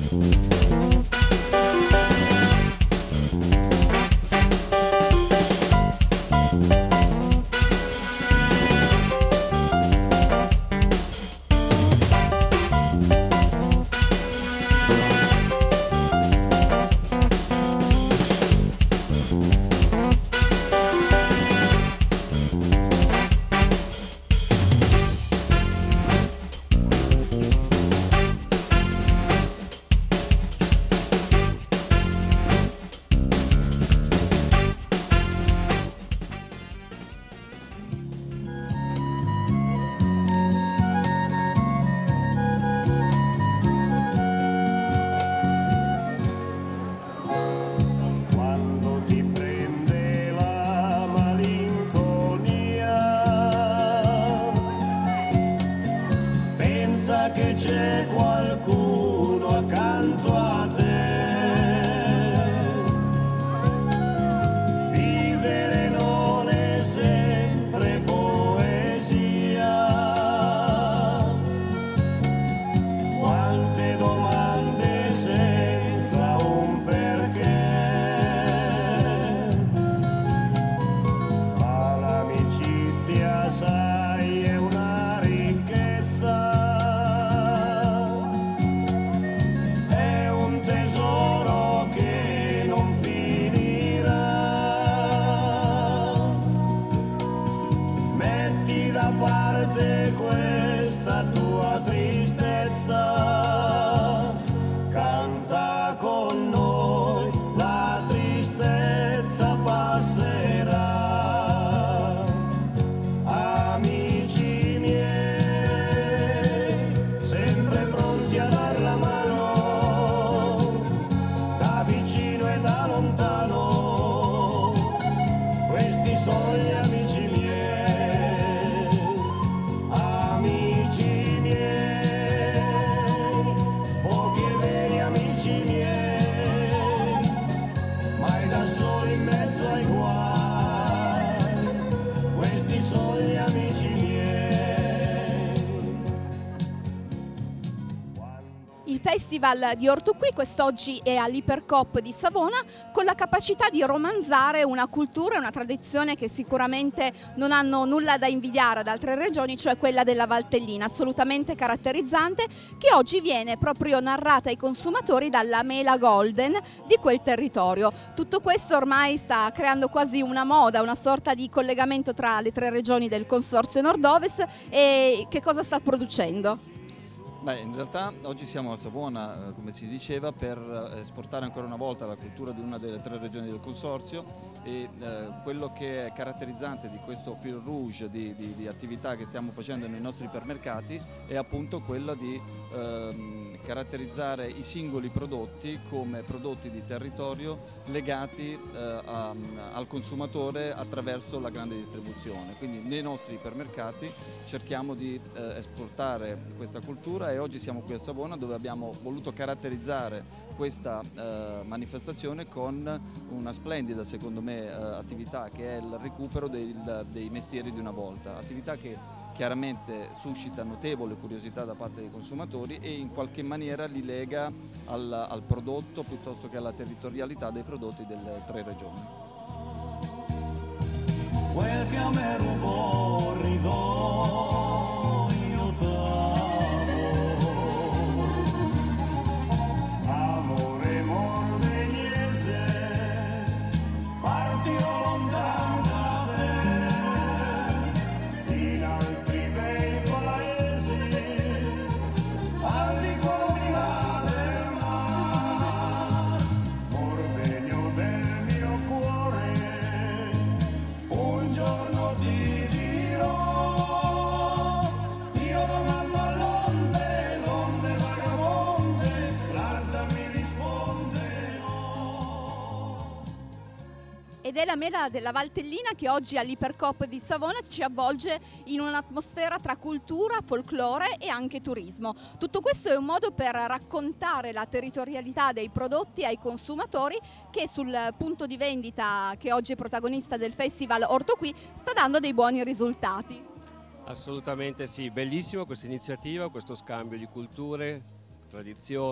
Che c'è qualcuno accanto a te. Vivere non è sempre poesia. Quante domande senza un perché. Ma l'amicizia, sai, è una ricchezza. Da parte questa tua tristezza, canta con noi, la tristezza passerà. Amici miei, sempre pronti a dar la mano, da vicino e da lontano, questi sono gli amici miei. Il Festival di Orto Qui quest'oggi è all'Ipercoop di Savona, con la capacità di romanzare una cultura e una tradizione che sicuramente non hanno nulla da invidiare ad altre regioni, cioè quella della Valtellina, assolutamente caratterizzante, che oggi viene proprio narrata ai consumatori dalla mela golden di quel territorio. Tutto questo ormai sta creando quasi una moda, una sorta di collegamento tra le tre regioni del Consorzio Nord-Ovest. E che cosa sta producendo? Beh, in realtà oggi siamo a Savona, come si diceva, per esportare ancora una volta la cultura di una delle tre regioni del Consorzio e quello che è caratterizzante di questo fil rouge di attività che stiamo facendo nei nostri ipermercati è appunto quella di caratterizzare i singoli prodotti come prodotti di territorio legati al consumatore attraverso la grande distribuzione. Quindi nei nostri ipermercati cerchiamo di esportare questa cultura e oggi siamo qui a Savona dove abbiamo voluto caratterizzare questa manifestazione con una splendida, secondo me, attività che è il recupero dei mestieri di una volta, attività che chiaramente suscita notevole curiosità da parte dei consumatori e in qualche maniera li lega al prodotto piuttosto che alla territorialità dei prodotti delle tre regioni. Quel che a me rubò ridò, io t'amo, amore morvegliese, partirò lontano da te, in altri bei paesi, al di fuori del mare, morveglio del mio cuore. Un giorno ti dirò, io domando all'onde, l'onde vagabonde, l'altra mi risponde no. Ed è la mela della Valtellina che oggi all'Ipercoop di Savona ci avvolge in un'atmosfera tra cultura, folklore e anche turismo. Tutto questo è un modo per raccontare la territorialità dei prodotti ai consumatori, che sul punto di vendita che oggi è protagonista del Festival Orto Qui sta dando dei buoni risultati. Assolutamente sì, bellissima questa iniziativa, questo scambio di culture, tradizioni,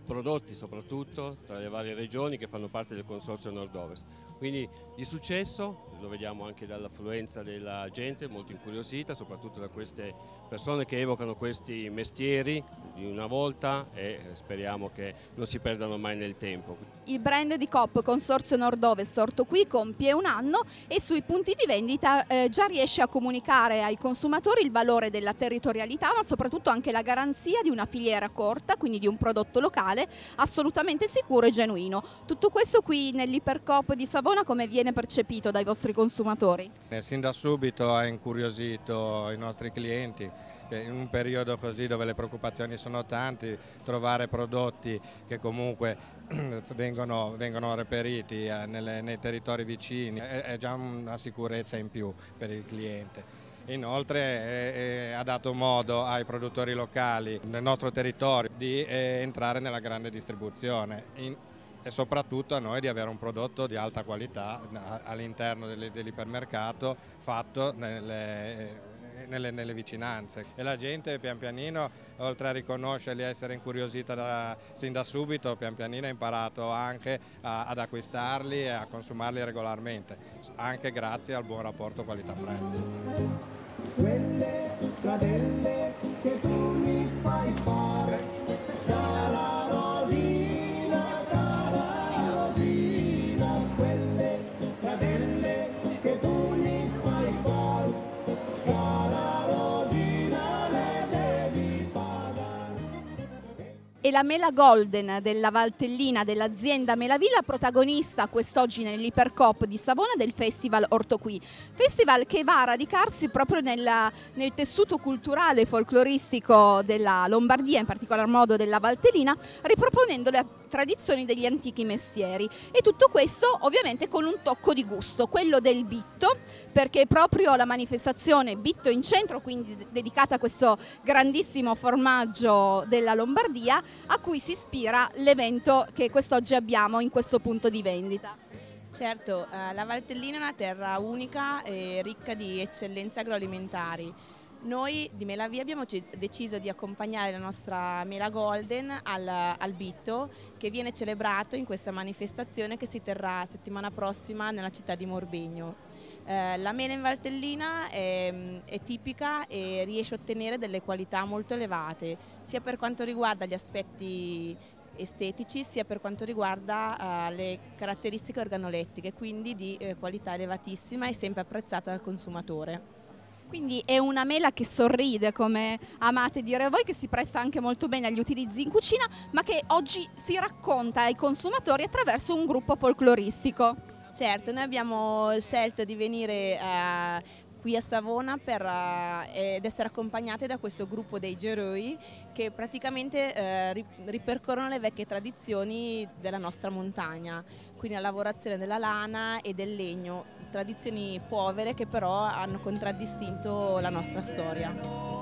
prodotti soprattutto tra le varie regioni che fanno parte del Consorzio Nord-Ovest. Quindi di successo, lo vediamo anche dall'affluenza della gente molto incuriosita, soprattutto da queste persone che evocano questi mestieri di una volta e speriamo che non si perdano mai nel tempo. Il brand di Coop Consorzio Nord-Ovest Orto Qui compie un anno e sui punti di vendita già riesce a comunicare ai consumatori il valore della territorialità, ma soprattutto anche la garanzia di una filiera corta, quindi di un prodotto locale assolutamente sicuro e genuino. Tutto questo qui nell'Ipercoop di Savona come viene percepito dai vostri consumatori? Sin da subito ha incuriosito i nostri clienti, che in un periodo così dove le preoccupazioni sono tante, trovare prodotti che comunque vengono reperiti nei territori vicini è già una sicurezza in più per il cliente. Inoltre ha dato modo ai produttori locali nel nostro territorio di entrare nella grande distribuzione e soprattutto a noi di avere un prodotto di alta qualità all'interno dell'ipermercato fatto nelle vicinanze, e la gente pian pianino, oltre a riconoscerli e essere incuriosita sin da subito, pian pianino ha imparato anche ad acquistarli e a consumarli regolarmente, anche grazie al buon rapporto qualità-prezzo. Quelle stradelle che tu mi fai fare, cara Rosina, quelle stradelle che tu mi fai fare, cara Rosina, le devi pagare. E la mela golden della Valtellina dell'azienda Melavilla, protagonista quest'oggi nell'Ipercoop di Savona del Festival Orto Qui. Festival che va a radicarsi proprio nel tessuto culturale e folcloristico della Lombardia, in particolar modo della Valtellina, riproponendo le tradizioni degli antichi mestieri. E tutto questo ovviamente con un tocco di gusto, quello del bitto, perché proprio la manifestazione Bitto in Centro, quindi dedicata a questo grandissimo formaggio della Lombardia, a cui si ispira l'evento che quest'oggi abbiamo in questo punto di vendita. Certo, la Valtellina è una terra unica e ricca di eccellenze agroalimentari. Noi di Melavia abbiamo deciso di accompagnare la nostra mela golden al Bitto, che viene celebrato in questa manifestazione che si terrà settimana prossima nella città di Morbegno. La mela in Valtellina è tipica e riesce a ottenere delle qualità molto elevate, sia per quanto riguarda gli aspetti estetici, sia per quanto riguarda le caratteristiche organolettiche, quindi di qualità elevatissima e sempre apprezzata dal consumatore. Quindi è una mela che sorride, come amate dire voi, che si presta anche molto bene agli utilizzi in cucina, ma che oggi si racconta ai consumatori attraverso un gruppo folcloristico. Certo, noi abbiamo scelto di venire qui a Savona ed essere accompagnate da questo gruppo dei Geroi che praticamente ripercorrono le vecchie tradizioni della nostra montagna, quindi la lavorazione della lana e del legno, tradizioni povere che però hanno contraddistinto la nostra storia.